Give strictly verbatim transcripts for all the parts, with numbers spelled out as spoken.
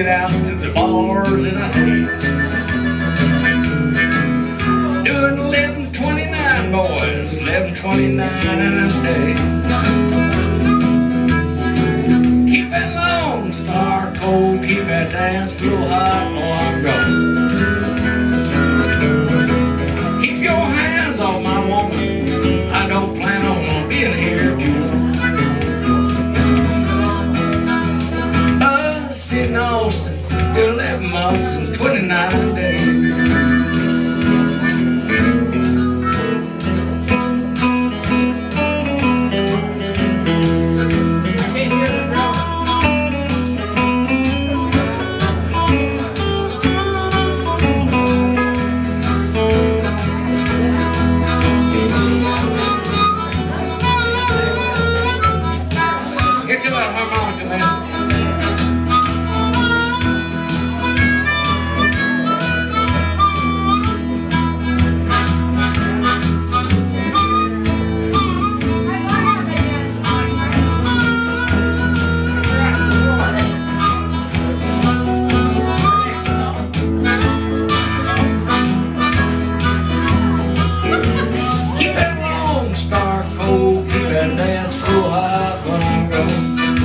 it out to the bars in a haze. Doing eleven twenty-nine, boys, eleven twenty-nine in a day. Keep that Lone Star cold, keep that dance floor hot while I'm gone. Keep your hands off my woman, I don't plan on being here too long. Bust in Austin, eleven months and twenty-nine days. Harmonica, man. Keep that Lone Star cold, keep that dance floor hot when I'm gone.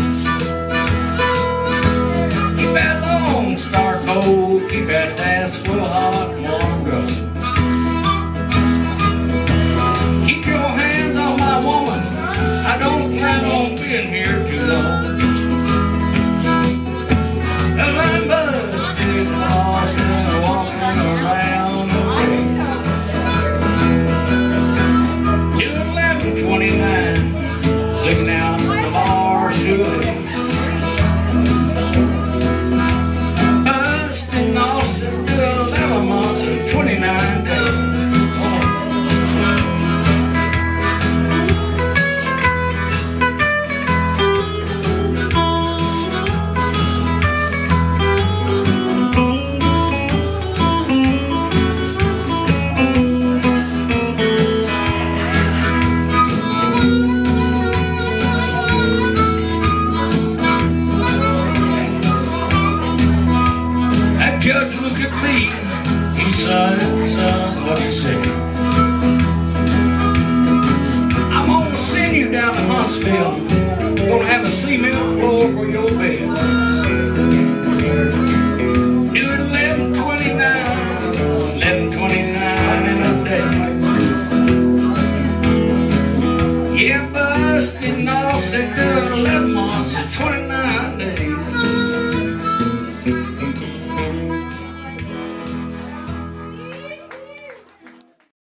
Oh, keep that dance floor hot and warm, go. Keep your hands on my woman, I don't plan on being here too long. Well, I'm busted lost and walking around the way. Till eleven twenty-nine, looking out the bars to it. twenty-nine days. That judge looked at me. He said, son, what do you say? I'm gonna send you down to Huntsville.